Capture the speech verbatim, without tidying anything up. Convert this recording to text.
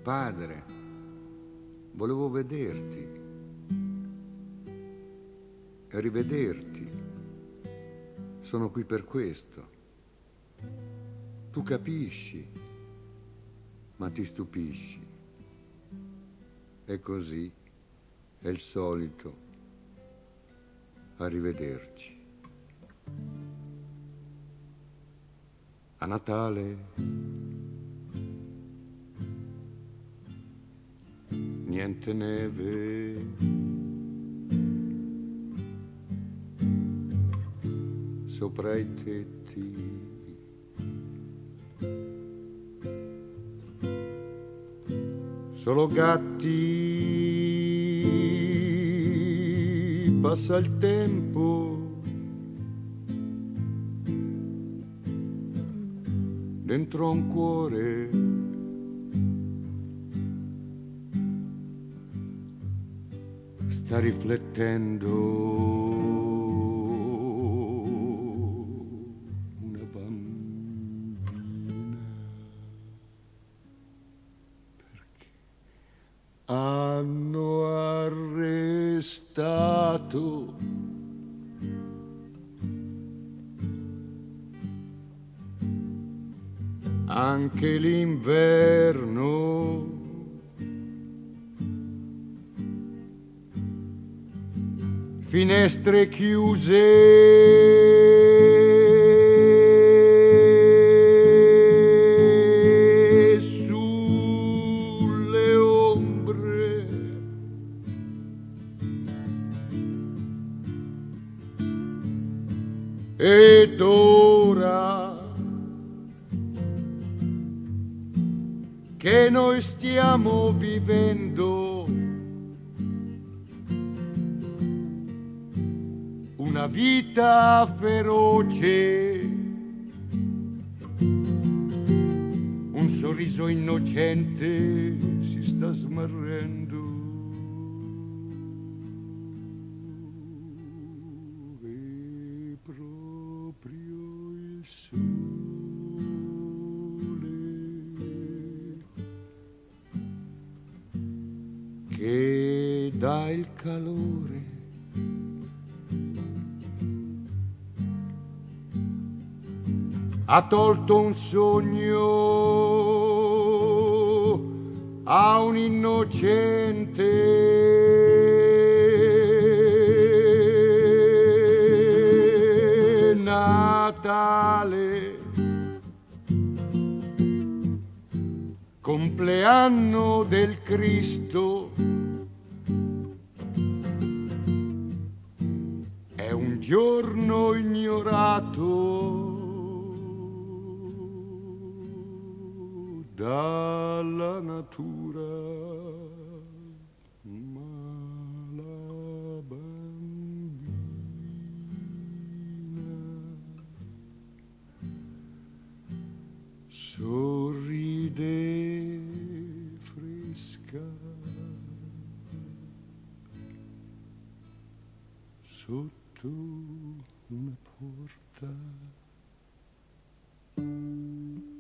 Padre, volevo vederti e rivederti. Sono qui per questo. Tu capisci, ma ti stupisci. E così è il solito. Arrivederci. A Natale niente neve, sopra i tetti, solo gatti, passa il tempo, dentro un cuore sta riflettendo una bambina, perché hanno arrestato anche l'inverno. Finestre chiuse, sulle ombre, ed ora che noi stiamo vivendo una vita feroce, un sorriso innocente si sta smarrendo e proprio il sole che dà il calore ha tolto un sogno a un innocente. Natale, compleanno del Cristo, è un giorno ignorato dalla natura, ma la bambina sorride fresca sotto una porta.